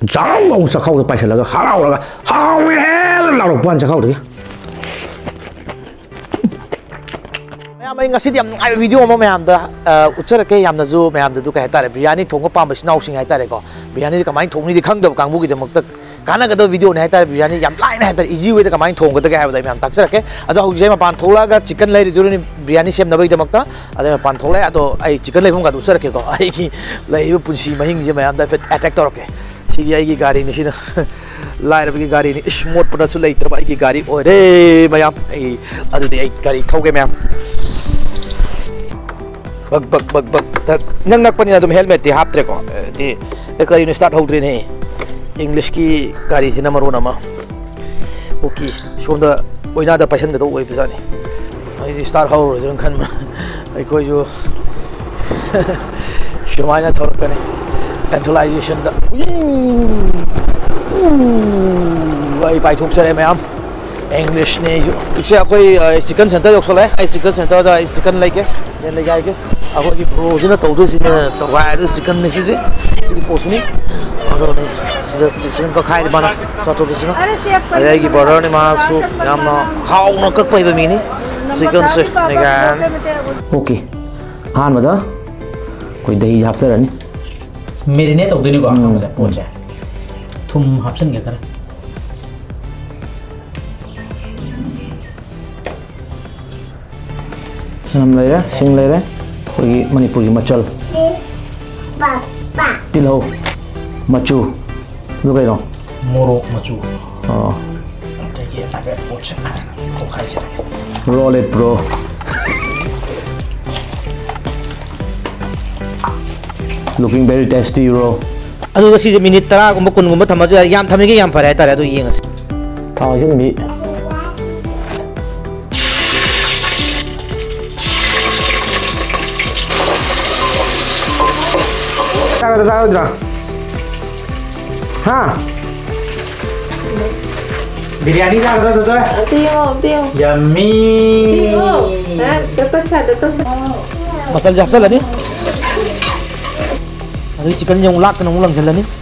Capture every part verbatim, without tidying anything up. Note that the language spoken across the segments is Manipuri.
ꯖꯥꯎ ꯆꯥꯛꯈꯥꯎꯗ ꯄꯥꯏꯁꯜꯂꯒ ꯍꯔꯥꯎꯔꯒ ꯍꯥꯎꯋꯦ ꯂꯥꯎꯔꯛꯄ ꯋꯥꯅꯤ ꯆꯥꯛꯈꯥꯎꯗꯒꯤ ꯃꯌꯥꯝ ꯑꯩ ꯉꯁꯤꯗꯤ ꯌꯥꯝ ꯅꯨꯡꯉꯥꯏꯕ ꯚꯤꯗꯤꯑꯣ ꯑꯃ ꯃꯌꯥꯝꯗ ꯎꯠꯆꯔꯛꯀꯦ ꯌꯥꯝꯅꯁꯨ ꯃꯌꯥꯝꯗꯁꯨ ꯀꯩ ꯍꯥꯏꯇꯥꯔꯦ ꯕꯤꯔꯌꯥꯅꯤ ꯊꯣꯡꯕ ꯄꯥꯝꯕ ꯏꯆꯤꯟꯅꯥꯎꯁꯤꯡ ꯍꯥꯏꯇꯥꯔꯦꯀꯣ ꯕꯤꯔꯌꯥꯅꯤꯗꯤ ꯀꯃꯥꯏꯅ ꯊꯣꯡꯅꯤꯗꯤ ꯈꯪꯗꯕ ꯀꯥꯡꯕꯨꯒꯤꯗꯃꯛꯇ ꯀꯥꯟꯅꯒꯗꯕ ꯚꯤꯗꯤꯑꯣꯅꯤ ꯍꯥꯏꯇꯥꯔꯦ ꯕꯤꯔꯌꯥꯅꯤ ꯌꯥꯝ ꯂꯥꯏꯅ ꯍꯥꯏꯇꯥꯔꯦ ꯏꯖꯤ ꯋꯦꯗ ꯀꯃꯥꯏꯅ ꯊꯣꯡꯒꯗꯒꯦ ꯍꯥꯏꯕꯗꯣ ꯑꯩ ꯃꯌꯥꯝ ꯇꯥꯛꯆꯔꯛꯀꯦ ꯑꯗꯣ ꯍꯧꯖꯤꯛꯁꯦ ꯃꯄꯥꯟ ꯊꯣꯛꯂꯛꯑꯒ ꯆꯤꯛꯀꯟ ꯂꯩꯔꯤꯗꯨꯔꯅꯤ ꯕꯤꯔꯌꯥꯅꯤ ꯁꯦꯝꯅꯕꯒꯤꯗꯃꯛꯇ ꯑꯗꯩ ꯃꯄꯥꯟ ꯊꯣꯛꯂꯛꯑꯦ ꯑꯗꯣ ꯑꯩ ꯆꯤꯛꯀꯟ ꯂꯩꯐꯝꯒꯗꯣ ꯎꯠꯆꯔꯛꯀꯦꯀꯣ ꯑꯩꯒꯤ ꯂꯩꯔꯤꯕ ꯄꯨꯟꯁꯤ ꯃꯍꯤꯡꯁꯦ ꯃꯌꯥꯝꯗ ꯍꯥꯏꯐꯦꯠ ꯑꯦꯇꯦꯛ ꯇꯧꯔꯛꯀꯦ ꯁꯤꯒꯤ ꯑꯩꯒꯤ ꯒꯥꯔꯤꯅꯤ ꯁꯤꯅ ꯂꯥꯏꯔꯕꯒꯤ ꯒꯥꯔꯤꯅꯤ ꯏꯁ ꯃꯣꯠꯄꯅꯁꯨ ꯂꯩꯇ꯭ꯔꯕ ꯑꯩꯒꯤ ꯒꯥꯔꯤ ꯑꯣꯏꯔꯦ ꯃꯌꯥꯝ ꯑꯩ ꯑꯗꯨꯗꯤ ꯑꯩ ꯒꯥꯔꯤ ꯊꯧꯒꯦ ꯃꯌꯥꯝ bak bak bak bak tak nang nak pani adum helmet ti haptre ko di ekari no start hodri ne english ki gari sina maruna ma okay shonda oina da passion da oi bizani ai di start hor ron khan ai koi jo shumana thor kane centralization da ai pai thok sare mayam english ne jo ikse akoi chicken center yoksole ai chicken center da chicken like ne le gai ke अखोगी प्रोजना तौदो सिने तवायद चिकन ने सिजे सिदि पोसुनी अदो ने सिदा चिकन को खाइ बना चटो बिसिनो अयगी बर्डर ने मासु यामना हाउन कक पैब मिनी चिकन से नेगा ओके हान मदा कोई दही हापसरनी मेरिनेट तौदोनी को अखमजा पोचे थुम हापसन के कर सम लेरे सिंग लेरे कोई मणिपुरी मचल तिलहौ मचू दो कइनो मोरोक मचू अ तके अबे पोचे को खाइ छ roll it bro looking very tasty bro adu si je minute tara gumba kun gumba thamaje yam thamige yam fare tare adu yengas taw jin mi tahu tahu dra ha biryani la kar do to Tio, tio. yummy Tio. Eh, dapat sa, dapat sa. masal jap sala ni adu chicken yang lak na ulang sala ni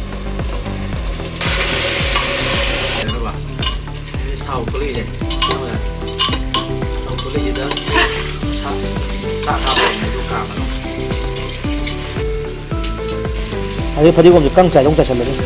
sau ko li je sau ko li je da sa sa ba ni du ka ma अरे फरी को कं चाय लोग चल रहे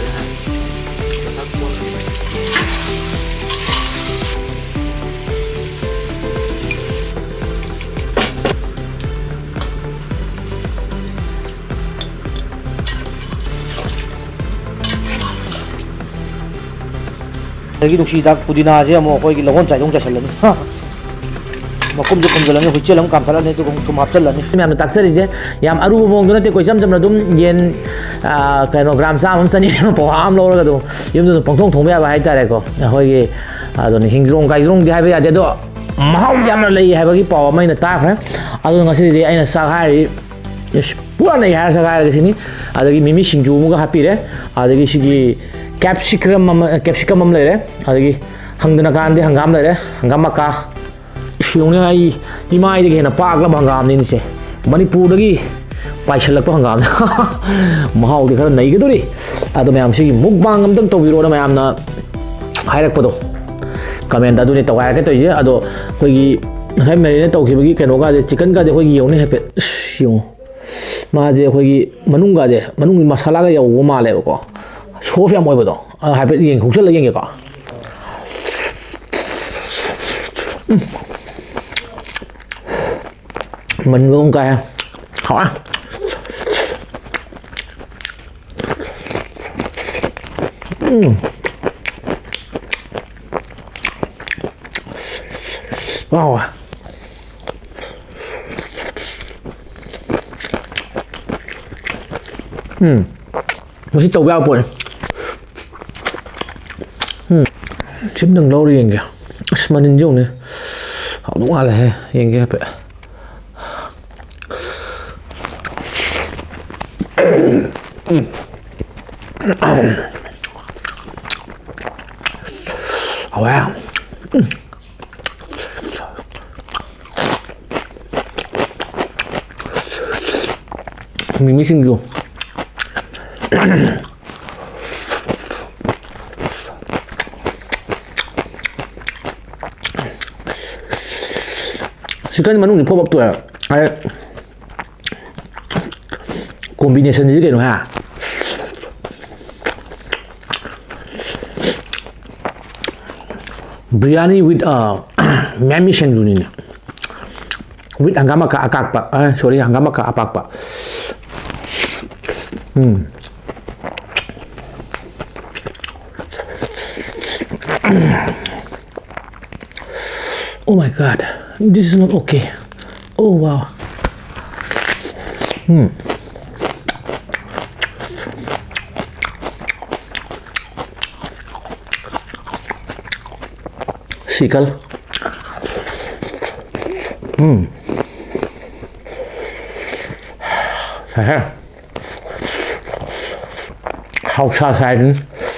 लगी दुखी दाग पुदीना से हम कोई लगन चाय लोग चल रहे मकुम जो कुम जलने हुच्चे लम काम चलाने तो तुम आप चल रहे मैं ताक्सर इसे याम अरु मोंग दोनों ते कोई सम सम तुम येन कनो ग्राम सा हम सनी पोहाम लोर का तो यम तो पंखों थोंबे आवा है तारे को होइगे अदोनी हिंग्रोंग काइरोंग दि हाइबे यादे दो महाउ याम लई हाइबगी पाव मैना ताखरे अदो ngasi दि आइना सा हारि पुरा नै हार सा हारि सिनी अदगी मिमी सिंजु मुगा हापिरे अदगी सिगी कैप्सिकम कैप्सिकम हम लेरे अदगी हंगदना कांदे हंगाम लेरे हंगाम मका शियोंने आई इमाई दे हेना पागला हंगाम नि से मणिपुर दगी पाइसलक हंगाम महाउ दे खर नै गदोरी अदो मयाम सिगी मुकबांग अमदम तौबिरो ना मयामना हाइरकपदो कमेंट अदुने तवायके तोइजे अदो खोगी हाइ मेरिनेट तौखिबगी केनो गाजे चिकन गाजे खोगी योने हेपे शियो माजे खोगी मनुंग गाजे मनुंग मसाला गा यौ मालेबको सोफ याम ओइबदो हाइपे येंग खुसल येंगे का mình luôn cay hỏi uhm. Wow 음, 맛이 또 왜 보네. 음, chấm đừng lâu đi anh kìa, mà nhìn dùng này, họ đúng là hè, anh kìa vậy. Wow. Mình mới xin dùng. chicken manung pop up tu ai combination gì cái nó ha biryani with uh mami shenjuni with anggama ka akak pa ah sorry anggama ka apak pa hmm oh my god, this is not okay. Oh wow. Hmm. Sikal. Hmm. Saya. How shall I do?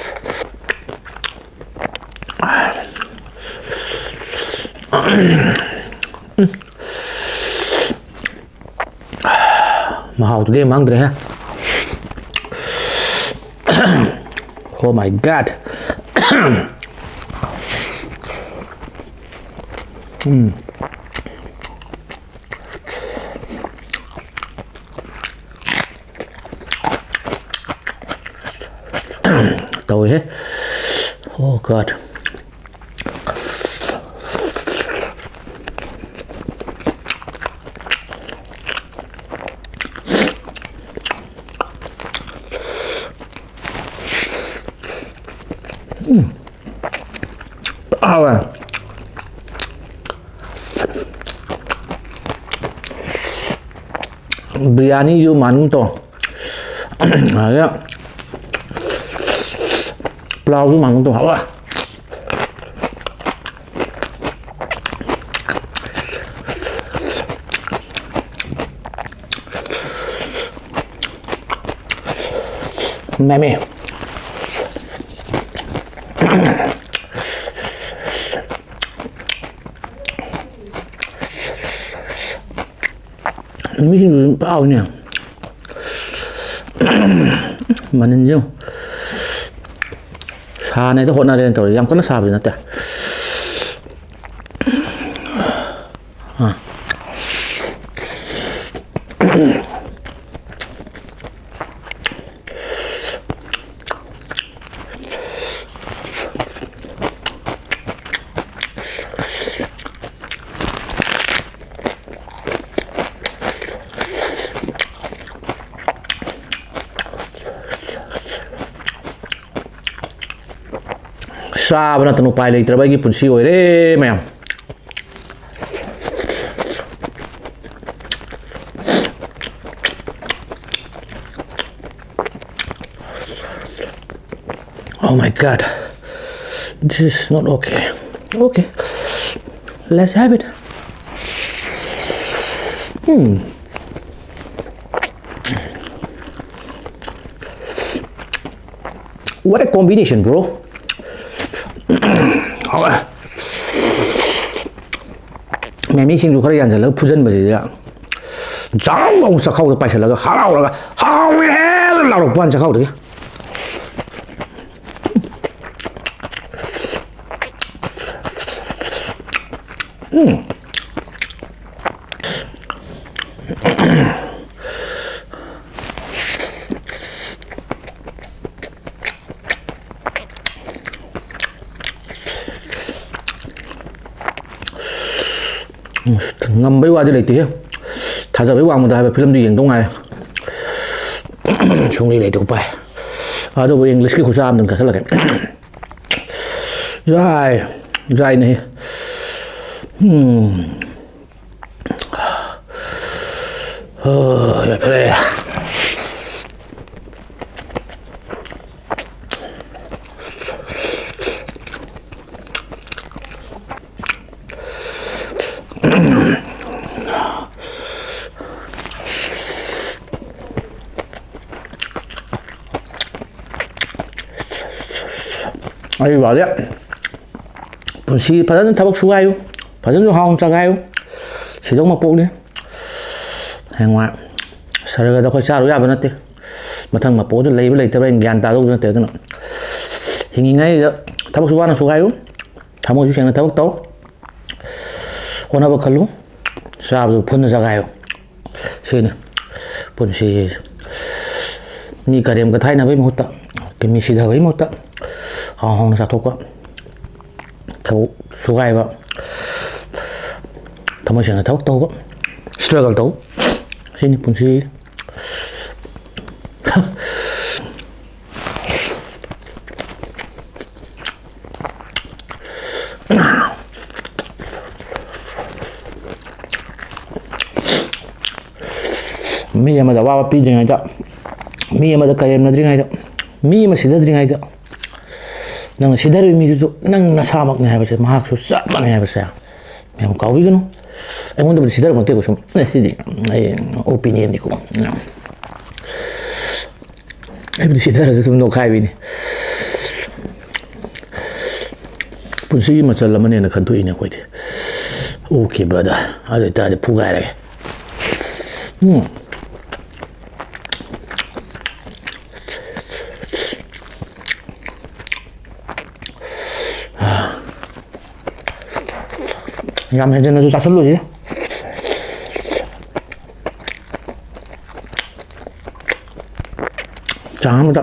Mahal tu dia mang deh ha. Oh my god. Hmm. Tahu ya. Oh god. Hmm. Awan. Biryani you manung to. Ada. Pulau you manung to. Wah. Mami. Ini sih bau nih. Mana nih? Sana itu hot nade tuh, yang kena sabi nanti. Ah. Sabe na tanu pai lei trabalho que punsi oire ma'am. Oh my god, this is not okay. Okay, let's have it. Hmm. What a combination, bro. Mami xin khởi ăn rồi phu dân mà gì ạ, cháu ông sao khâu được bài là há đâu là hao hết lao động quan sao khâu được. Ngâm bấy qua đi lấy tí thả ra bấy qua một đài film đi diễn đông này xuống đi lấy được bài à đâu với English cái khẩu trang đừng cả rất là cái dài dài này hmm ờ vậy 아이 말이야 분시 받는 타박 수가요 받는 항 짜가요 시동 막 보니 행와 서로가 더 싸로 야번 어때 마탕 막 보도 레이블 레이터 bên gian ta luôn tới nó hình ngay 타박 수가는 수가요 타박 수가는 타박 또 오나 버컬로 ꯆꯥꯕꯗꯨ ꯄꯨꯟꯅ ꯆꯒꯥꯏꯌꯣ ꯁꯤꯅꯤ ꯄꯨꯟꯁꯤ ꯃꯤ ꯀꯔꯦꯝꯒ ꯊꯥꯏꯅꯕꯒꯤ ꯃꯍꯨꯠꯇ ꯃꯤ ꯁꯤꯊꯕꯒꯤ ꯃꯍꯨꯠꯇ ꯍꯥꯎ ꯍꯥꯎꯅ ꯆꯥꯊꯣꯛꯄ ꯊꯕꯛ ꯁꯨꯒꯥꯏꯕ ꯊꯃꯣꯏ ꯁꯦꯡꯅ ꯊꯕꯛ ꯇꯧꯕ ꯁ꯭ꯇ꯭ꯔꯒꯜ ꯇꯧ ꯁꯤꯅꯤ ꯄꯨꯟꯁꯤ ꯃꯤ ꯑꯃꯗ ꯑꯋꯥꯕ ꯄꯤꯗ꯭ꯔꯤꯉꯩꯗ ꯃꯤ ꯑꯃꯗ ꯀꯔꯦꯝꯅꯗ꯭ꯔꯤꯉꯩꯗ ꯃꯤ ꯑꯃ ꯁꯤꯊꯗ꯭ꯔꯤꯉꯩꯗ ꯅꯪꯅ ꯁꯤꯊꯔꯤꯕ ꯃꯤꯗꯨꯁꯨ ꯅꯪ ꯅꯁꯥꯃꯛꯅꯤ ꯍꯥꯏꯕꯁꯦ ꯃꯍꯥꯛꯁꯨ ꯆꯞ ꯃꯥꯟꯅꯩ ꯍꯥꯏꯕꯁꯦ ꯃꯌꯥꯝ ꯀꯥꯎꯕꯤꯒꯅꯨ ꯑꯩꯉꯣꯟꯗꯕꯨꯗꯤ ꯁꯤꯊꯔꯛꯇꯦꯀꯣ ꯁꯨꯝ ꯁꯤꯗꯤ ꯑꯩ ꯑꯣꯄꯤꯅꯤꯌꯟꯅꯤꯀꯣ ꯑꯩꯕꯨꯗꯤ ꯁꯤꯊꯔꯁꯨ ꯁꯨꯝ ꯅꯣꯛꯈꯥꯏꯕꯤꯅꯤ ꯄꯨꯟꯁꯤꯒꯤ ꯃꯆꯜ ꯑꯃꯅꯦꯅ ꯈꯟꯗꯣꯛꯏꯅꯦ ꯑꯩꯈꯣꯏꯗꯤ ꯑꯣꯀꯦ ꯕ꯭ꯔꯗꯔ ꯑꯗꯨ ꯑꯣꯏꯇꯥꯔꯗꯤ ꯐꯨꯒꯥꯏꯔꯒꯦ ꯎꯝ ꯌꯥꯝ ꯍꯦꯟꯖꯟꯅꯁꯨ ꯆꯥꯁꯤꯜꯂꯨꯁꯤ ꯆꯥꯡ ꯑꯃꯗ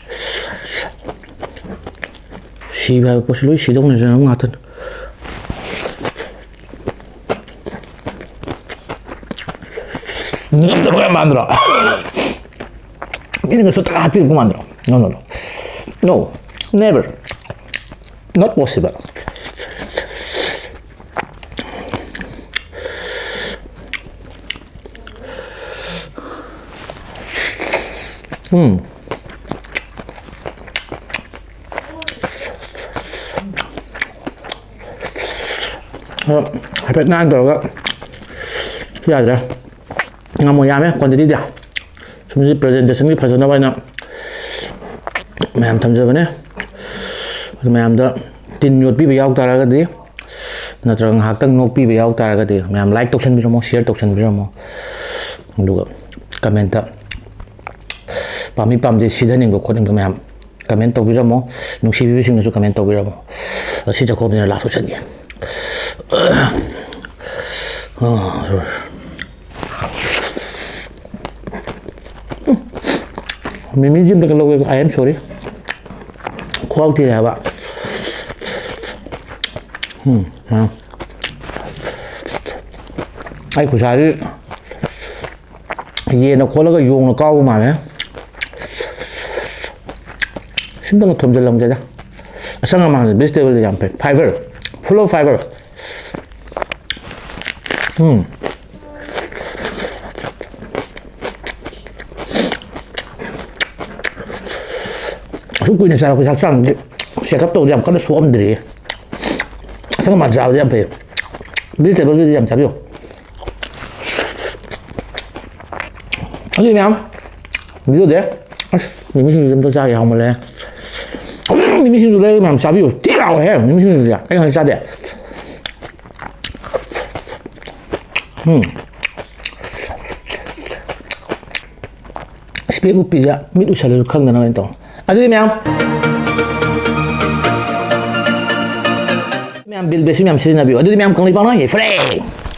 ꯁꯤꯕ ꯍꯥꯏꯕ ꯄꯣꯠꯁꯤ ꯂꯣꯏ ꯁꯤꯗꯧꯅꯖꯅꯕ ꯉꯥꯛꯇꯅꯤ ꯉꯝꯗꯕ ꯌꯥꯝ ꯃꯥꯟꯗ꯭ꯔꯣ ꯃꯤꯅ ꯁꯨꯠꯇ ꯍꯥꯠꯄꯤꯔꯛꯄ ꯃꯥꯟꯗ꯭ꯔꯣ no no no no never not possible 음. 어, ꯍꯥꯏꯐꯦꯠ ꯅꯥꯟ ꯇꯧꯔꯒ ꯌꯥꯗ꯭ꯔꯦ ꯉꯝꯃꯣ ꯌꯥꯝꯃꯦ ꯀ꯭ꯋꯥꯟꯇꯤꯇꯤꯗꯤ ꯁꯨꯝꯁꯤ ꯄ꯭ꯔꯖꯦꯟꯇꯦꯁꯟꯒꯤ ꯐꯖꯅꯕ ꯑꯩꯅ ꯃꯌꯥꯝ ꯊꯝꯖꯕꯅꯦ ꯑꯗꯨ ꯃꯌꯥꯝꯗ ꯇꯤꯟ ꯌꯣꯠꯄꯤꯕ ꯌꯥꯎ ꯇꯥꯔꯒꯗꯤ ꯅꯠꯇ꯭ꯔꯒ ꯉꯥꯏꯍꯥꯛꯇꯪ ꯅꯣꯛꯄꯤꯕ ꯌꯥꯎ ꯇꯥꯔꯒꯗꯤ ꯃꯌꯥꯝ ꯂꯥꯏꯛ ꯇꯧꯁꯟꯕꯤꯔꯝꯃꯣ ꯁꯤꯌꯔ ꯇꯧꯁꯟꯕꯤꯔꯝꯃꯣ ꯑꯗꯨꯒ ꯀꯃꯦꯟꯇ ꯄꯥꯝꯃꯤ ꯄꯥꯝꯗꯦ ꯁꯤꯙꯅꯤꯡꯕ ꯈꯣꯠꯅꯤꯡꯕ ꯃꯌꯥꯝ ꯀꯃꯦꯟ ꯇꯧꯕꯤꯔꯝꯃꯣ ꯅꯨꯡꯁꯤꯕꯤꯕꯁꯤꯡꯅꯁꯨ ꯀꯃꯦꯟ ꯇꯧꯕꯤꯔꯝꯃꯣ ꯁꯤ ꯆꯥꯛꯀꯧꯕꯅꯤꯅ ꯂꯥꯁ ꯑꯣꯏꯁꯟꯒꯦ ꯃꯤꯃꯤꯁꯤ ꯑꯝꯇ ꯂꯧꯒꯦ ꯑꯥꯏ ꯑꯦꯝ ꯁꯣꯔꯤ ꯈ꯭ꯋꯥꯎ ꯊꯤꯔꯦ ꯍꯥꯏꯕ ꯎꯝ ꯑꯩ ꯈꯨꯠꯁꯥꯁꯤ ꯌꯦꯟꯅ ꯈꯣꯠꯂꯒ ꯌꯣꯡꯅ ꯀꯥꯎꯕ ꯃꯥꯜꯂꯦ ꯁꯤꯝꯇꯪꯒ ꯊꯣꯝꯖꯤꯜꯂꯝꯒꯦꯗ ꯑꯁꯪ ꯑꯃꯥꯟꯁꯦ ꯚꯦꯖꯤꯇꯦꯕꯜꯗ ꯌꯥꯝ ꯐꯩ ꯐꯥꯏꯕꯔ ꯐꯨꯜ ꯑꯣꯐ ꯐꯥꯏꯕꯔ 음. ꯑꯁꯨꯛ ꯀꯨꯏꯅ ꯆꯥꯔꯛꯄ ꯍꯛꯆꯥꯡꯗꯤ ꯆꯦꯛꯑꯞ ꯇꯧꯕꯗꯤ ꯌꯥꯝ ꯀꯟꯅ ꯁꯣꯛꯑꯝꯗ꯭ꯔꯤ ꯑꯁꯪ ꯑꯃꯥꯟ ꯆꯥꯕꯗꯤ ꯌꯥꯝ ꯐꯩ ꯚꯦꯖꯤꯇꯦꯕꯜꯗꯨꯗꯤ ꯌꯥꯝ ꯆꯥꯕꯤꯌꯨ ꯑꯗꯨꯗꯤ ꯃꯌꯥꯝ ꯚꯤꯗꯤꯑꯣꯗꯤ ꯑꯁ ꯃꯤꯃꯤꯁꯤꯡꯖꯨ ꯑꯝꯇ ꯆꯥꯒꯦ ꯍꯥꯎꯃꯜꯂꯦ ꯃꯤꯃꯤꯁꯤꯡꯖꯨ ꯂꯩꯔꯒ ꯃꯌꯥꯝ ꯆꯥꯕꯤꯌꯨ ꯊꯤ ꯍꯥꯎꯋꯦꯍꯦ ꯃꯤꯃꯤꯁꯤꯡꯖꯨꯗꯤ ꯑꯩ ꯍꯧꯖꯤꯛ ꯆꯥꯗꯦ 음. 스펙 우피자 밑 우살을 강단하면 또 아주 명 명 빌베시 명 시나비오 아주 명 강리 방랑이 프레